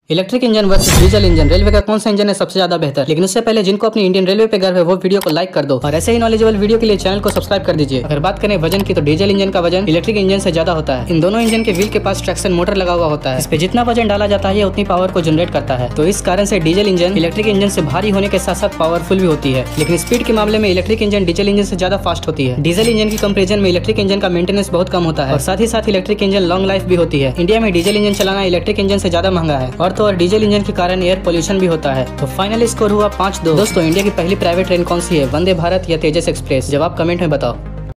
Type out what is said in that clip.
Electric engine versus diesel engine, railway का कौन सा इंजन है सबसे ज्यादा बेहतर। लेकिन उससे पहले जिनको अपनी इंडियन रेलवे पे गर्व है वो वीडियो को लाइक कर दो और ऐसे ही नॉलेजेबल वीडियो के लिए चैनल को सब्सक्राइब कर दीजिए। अगर बात करें वजन की तो डीजल इंजन का वजन इलेक्ट्रिक इंजन से ज्यादा होता है। इन दोनों इंजन के व्हील के पास ट्रैक्शन मोटर लगा हुआ होता है। इस पे जितना वजन डाला जाता है उतनी पावर को जनरेट करता है। तो इस कारण से डीजल इंजन इलेक्ट्रिक इंजन से भारी होने के साथ साथ पावरफुल भी होती है। लेकिन स्पीड के मामले में इलेक्ट्रिक इंजन डीजल इंजन से ज्यादा फास्ट होती है। डीजल इंजन की कंपेरिजन में इलेक्ट्रिक इंजन का मेंटेनेंस बहुत कम होता है और साथ ही साथ इलेक्ट्रिक इंजन लॉन्ग लाइफ भी होती है। इंडिया में डीजल इंजन चलाना इलेक्ट्रिक इंजन से ज्यादा महंगा है और तो और डीजल इंजन के कारण एयर पोल्यूशन भी होता है। तो फाइनली स्कोर हुआ 5-2। दोस्तों इंडिया की पहली प्राइवेट ट्रेन कौन सी है, वंदे भारत या तेजस एक्सप्रेस? जवाब कमेंट में बताओ।